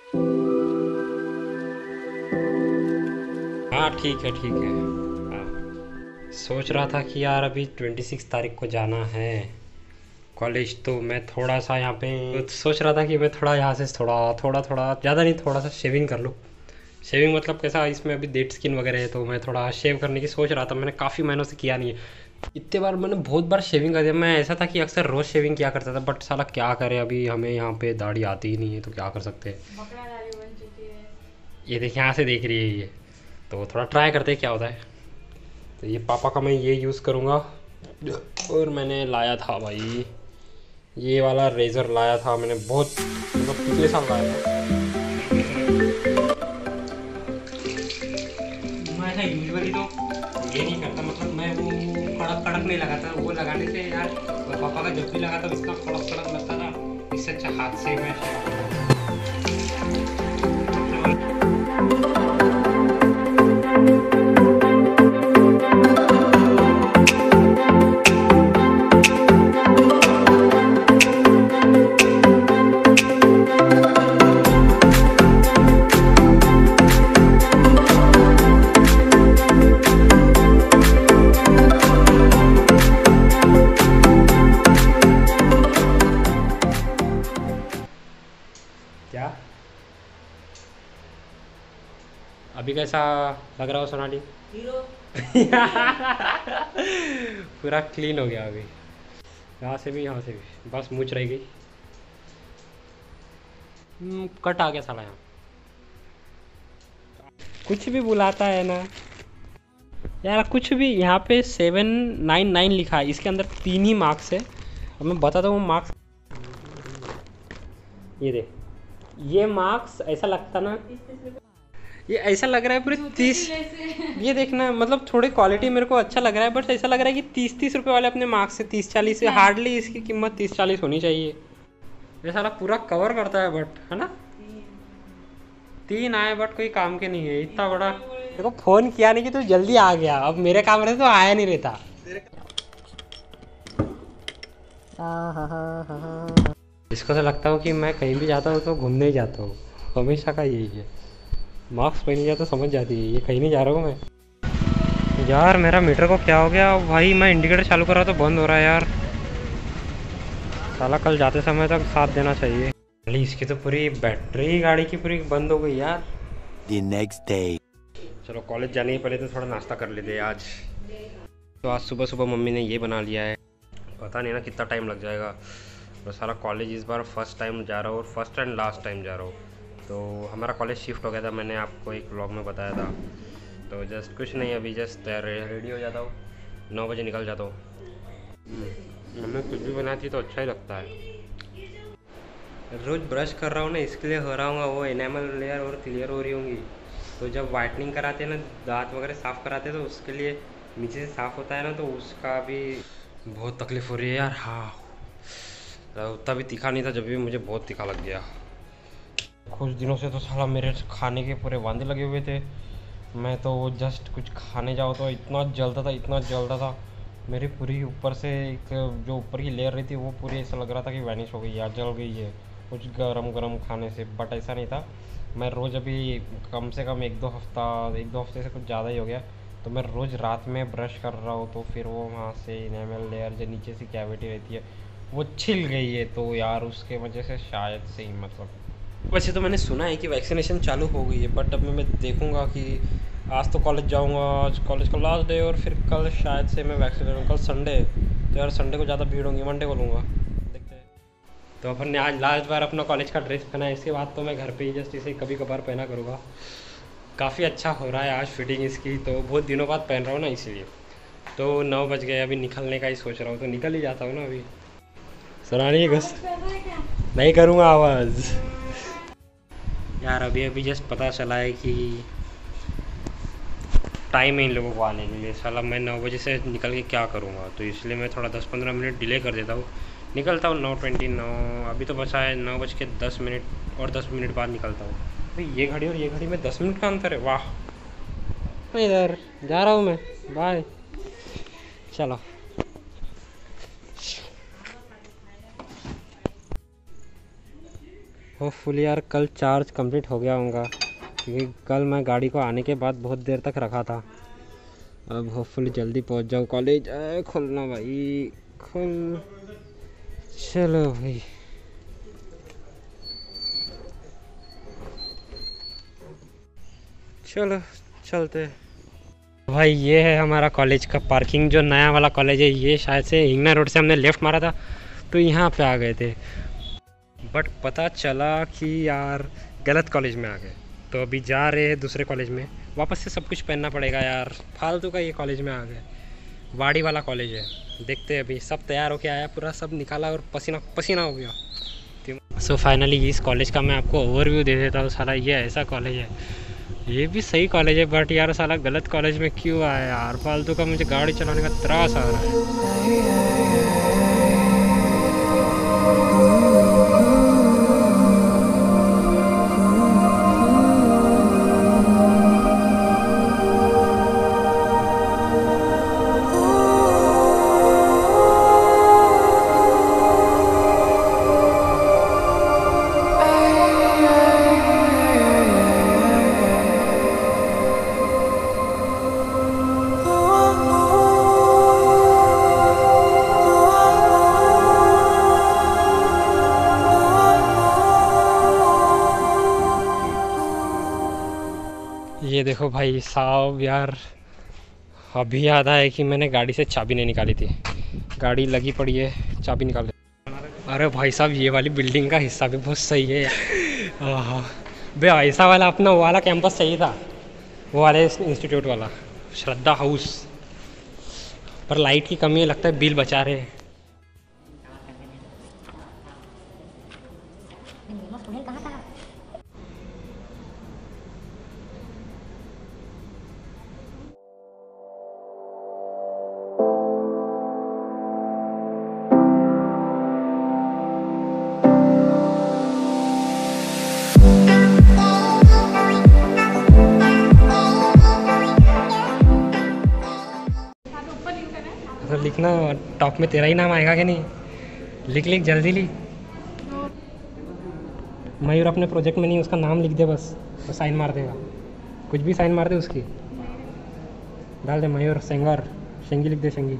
हाँ ठीक है ठीक है। हाँ सोच रहा था कि यार अभी 26 तारीख को जाना है कॉलेज, तो मैं थोड़ा सा यहाँ पे सोच रहा था कि मैं थोड़ा यहाँ से थोड़ा थोड़ा थोड़ा ज़्यादा नहीं, थोड़ा सा शेविंग कर लूँ। शेविंग मतलब कैसा, इसमें अभी डेड स्किन वगैरह है, तो मैं थोड़ा शेव करने की सोच रहा था। मैंने काफ़ी महीनों से किया नहीं है। इतने बार मैंने बहुत बार शेविंग कर दिया। मैं ऐसा था कि अक्सर रोज़ शेविंग किया करता था, बट साला क्या करें, अभी हमें यहाँ पे दाढ़ी आती ही नहीं है, तो क्या कर सकते हैं। बकरा दाढ़ी बन चुकी है। ये देखिए यहाँ से देख रही है ये, तो थोड़ा ट्राई करते हैं क्या होता है। तो ये पापा का मैं ये यूज़ करूँगा। और मैंने लाया था भाई ये वाला रेज़र लाया था मैंने, बहुत मतलब पिछले साल लाया था। मैं ऐसा यूजुअली तो ये नहीं करता, मतलब मैं वो कड़क कड़क नहीं लगाता, वो लगाने से यार पापा का जब भी लगाता इतना कड़क कड़क लगता था। इससे अच्छा हाथ से मैं क्या अभी कैसा लग रहा हो सोनाली? हीरो। पूरा क्लीन हो गया अभी, यहाँ से भी यहाँ से भी, बस मूंछ रह गई। कट आ गया साला यहाँ, कुछ भी बुलाता है ना यार, कुछ भी। यहाँ पे 799 लिखा है, इसके अंदर 3 ही मार्क्स है। अब मैं बताता हूँ मार्क्स, ये देख, ये मार्क्स ऐसा लगता ना, ये ऐसा लग रहा है पूरे 30। ये देखना, मतलब थोड़ी क्वालिटी मेरे को अच्छा लग रहा है, बट ऐसा लग रहा है कि 30-30 रुपये वाले अपने मार्क्स से 30-40 से, हार्डली इसकी कीमत 30-40 होनी चाहिए। ये साला पूरा कवर करता है, बट है ना 3 आए, बट कोई काम के नहीं है इतना बड़ा। देखो फोन किया नहीं कि तू जल्दी आ गया, अब मेरे काम रहते तो आया नहीं रहता। इसको तो लगता हूँ कि मैं कहीं भी जाता हूँ तो घूमने ही जाता हूँ, हमेशा का यही है। मास्क पहन लिया तो समझ जाती है ये कहीं नहीं जा रहा हूँ मैं। यार मेरा मीटर को क्या हो गया भाई, मैं इंडिकेटर चालू कर रहा तो बंद हो रहा है यार। साला कल जाते समय तक साथ देना चाहिए। अली इसकी तो पूरी बैटरी गाड़ी की पूरी बंद हो गई यार। The next day. चलो कॉलेज जाने के पहले तो थोड़ा नाश्ता कर लेते हैं आज। तो आज सुबह सुबह मम्मी ने ये बना लिया है, पता नहीं ना कितना टाइम लग जाएगा। तो सारा कॉलेज इस बार फर्स्ट टाइम जा रहा हूँ, और फर्स्ट एंड लास्ट टाइम जा रहा हूँ। तो हमारा कॉलेज शिफ्ट हो गया था, मैंने आपको एक व्लॉग में बताया था। तो जस्ट कुछ नहीं, अभी जस्ट रेडी हो जाता हूँ, 9 बजे निकल जाता हूँ। मम्मी कुछ भी बनाती तो अच्छा ही लगता है। रोज़ ब्रश कर रहा हूँ ना, इसके लिए हो रहा हूँ वो एनामल लेयर और क्लियर हो रही होंगी। तो जब वाइटनिंग कराते हैं ना, दांत वगैरह साफ़ कराते हैं, तो उसके लिए नीचे से साफ़ होता है ना, तो उसका भी बहुत तकलीफ़ हो रही है यार। हाँ उतना भी तीखा नहीं था, जब भी मुझे बहुत तीखा लग गया। कुछ दिनों से तो साला मेरे खाने के पूरे वांदे लगे हुए थे। मैं तो जस्ट कुछ खाने जाओ तो इतना जलता था, इतना जलता था। मेरी पूरी ऊपर से एक जो ऊपर की लेयर रही थी वो पूरी ऐसा लग रहा था कि वैनिश हो गई या जल गई है कुछ गरम गरम खाने से, बट ऐसा नहीं था। मैं रोज़ अभी कम से कम 1-2 हफ्ते से कुछ ज़्यादा ही हो गया, तो मैं रोज़ रात में ब्रश कर रहा हूँ, तो फिर वो वहाँ से इनेमल लेयर जो नीचे से कैविटी रहती है वो छिल गई है। तो यार उसके वजह से शायद से ही, मतलब वैसे तो मैंने सुना है कि वैक्सीनेशन चालू हो गई है, बट अब मैं देखूँगा कि आज तो कॉलेज जाऊँगा, आज कॉलेज का लास्ट डे, और फिर कल शायद से मैं वैक्सीनेशन, कल संडे है तो यार संडे को ज़्यादा भीड़ होगी, मंडे को लूँगा, देखते हैं। तो अपन ने आज लास्ट बार अपना कॉलेज का ड्रेस पहना है, इसके बाद तो मैं घर पे ही जस्ट इसे कभी कभार पहना करूँगा। काफ़ी अच्छा हो रहा है आज फिटिंग इसकी, तो बहुत दिनों बाद पहन रहा हूँ ना इसीलिए। तो 9 बज गए, अभी निकलने का ही सोच रहा हूँ, तो निकल ही जाता हूँ ना अभी। सुनानी घुस नहीं करूँगा आवाज़ यार। अभी अभी जस्ट पता चला है कि टाइम है इन लोगों को आने के लिए। साला मैं 9 बजे से निकल के क्या करूँगा, तो इसलिए मैं थोड़ा 10-15 मिनट डिले कर देता हूँ। निकलता हूँ 9:29, अभी तो बचा है 9:10 और 10 मिनट बाद निकलता हूँ। भाई ये घड़ी और ये घड़ी में 10 मिनट का अंतर है, वाह। मैं इधर जा रहा हूँ मैं, बाय। चलो होपफुली यार कल चार्ज कंप्लीट हो गया होगा, क्योंकि कल मैं गाड़ी को आने के बाद बहुत देर तक रखा था। अब होपफुली जल्दी पहुंच जाऊँ कॉलेज। खुलना भाई, खुल। चलो भाई, चलो चलते भाई। ये है हमारा कॉलेज का पार्किंग, जो नया वाला कॉलेज है। ये शायद से हिंगना रोड से हमने लेफ़्ट मारा था तो यहाँ पे आ गए थे, बट पता चला कि यार गलत कॉलेज में आ गए, तो अभी जा रहे हैं दूसरे कॉलेज में। वापस से सब कुछ पहनना पड़ेगा यार, फालतू का ये कॉलेज में आ गए। वाड़ी वाला कॉलेज है, देखते हैं। अभी सब तैयार होके आया, पूरा सब निकाला और पसीना पसीना हो गया। सो फाइनली इस कॉलेज का मैं आपको ओवरव्यू दे देता हूँ। साला ये ऐसा कॉलेज है, ये भी सही कॉलेज है, बट यार साला गलत कॉलेज में क्यों आया यार। फालतू का मुझे गाड़ी चलाने का त्रास आ रहा है। ये देखो भाई साहब यार, अभी याद आया कि मैंने गाड़ी से चाबी नहीं निकाली थी। गाड़ी लगी पड़ी है, चाबी निकाल दे। अरे भाई साहब, ये वाली बिल्डिंग का हिस्सा भी बहुत सही है यार। बे ऐसा वाला अपना वो वाला कैंपस सही था, वो वाले इंस्टीट्यूट वाला, श्रद्धा हाउस। पर लाइट की कमी है, लगता है बिल बचा रहे हैं। तो लिखना, टॉप में तेरा ही नाम आएगा कि नहीं? लिख लिख जल्दी लिख। मयूर अपने प्रोजेक्ट में नहीं, उसका नाम लिख दे बस, तो साइन मार देगा। कुछ भी साइन मार दे उसकी, डाल दे मयूर सेंगर, शेंगी लिख दे, शेंगी।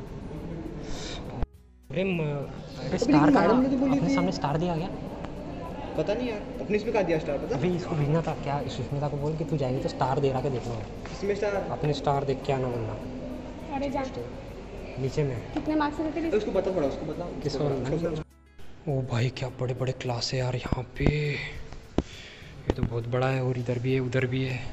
अरे स्टार का अपने सामने स्टार दिया गया, पता नहीं यार, अपने इसमें का दिया स्टार पता? अभी इसको भेजना था क्या, सुष्मिता को बोल कि तू जाएगी तो स्टार दे रहा के देखना, इसमें स्टार अपने स्टार देख के आना बोलना। अरे जा, नीचे में कितने मार्क्स देते हैं? उसको बता, थोड़ा उसको बता। किसको? ओ भाई क्या बड़े बड़े क्लास है यार यहाँ पे, ये तो बहुत बड़ा है। और इधर भी है, उधर भी है।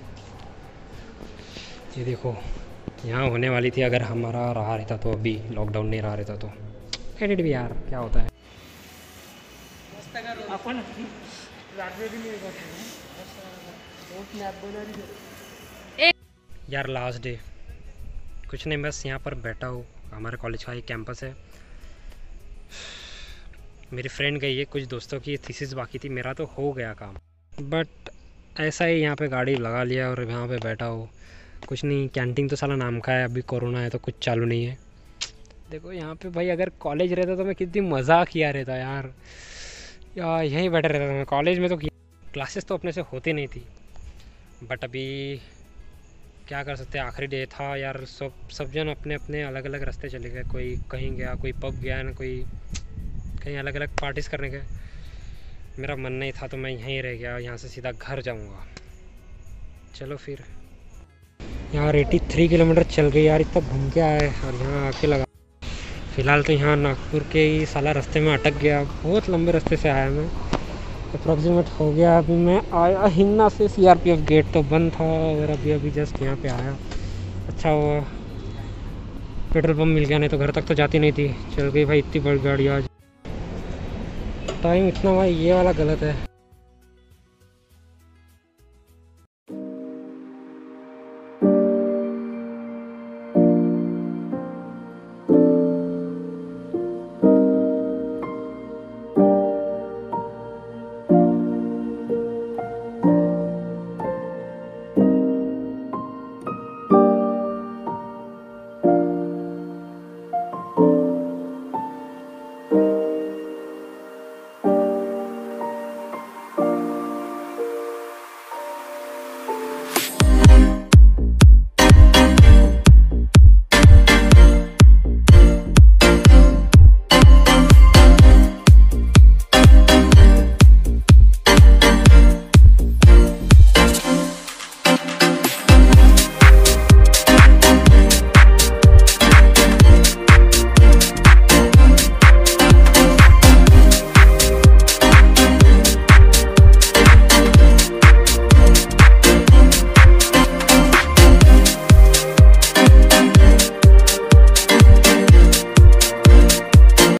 ये देखो, यहाँ होने वाली थी अगर हमारा रहा रहता तो, अभी लॉकडाउन नहीं रहा रहता तो। एडिट भी यार क्या होता है। यार लास्ट डे कुछ नहीं, बस यहाँ पर बैठा हूँ। हमारे कॉलेज का एक कैंपस है। मेरी फ्रेंड गई है, कुछ दोस्तों की थीसिस बाकी थी, मेरा तो हो गया काम। बट ऐसा ही यहाँ पे गाड़ी लगा लिया और यहाँ पे बैठा हूँ। कुछ नहीं, कैंटीन तो साला नाम का है, अभी कोरोना है तो कुछ चालू नहीं है। देखो यहाँ पे भाई, अगर कॉलेज रहता तो मैं कितनी मज़ा किया रहता यार यहीं बैठा रहता था मैं। कॉलेज में तो क्लासेस तो अपने से होती नहीं थी, बट अभी क्या कर सकते हैं, आखिरी डे था यार। सब जन अपने अपने अलग अलग रास्ते चले गए। कोई कहीं गया, कोई पब गया, ना कोई कहीं अलग अलग पार्टीज करने गए। मेरा मन नहीं था तो मैं यहीं रह गया, यहाँ से सीधा घर जाऊँगा। चलो फिर, यार 83 किलोमीटर चल गई यार, इतना घूम के आए और यहाँ आके लगा। फ़िलहाल तो यहाँ नागपुर के ही साला रास्ते में अटक गया। बहुत लंबे रास्ते से आया मैं, अप्रॉक्सीमेट हो गया। अभी मैं आया हिन्ना से, CRPF गेट तो बंद था और अभी जस्ट यहाँ पे आया। अच्छा हुआ पेट्रोल पंप मिल गया, नहीं तो घर तक तो जाती नहीं थी। चल गई भाई इतनी बड़ी गाड़ी आज। टाइम इतना भाई ये वाला गलत है।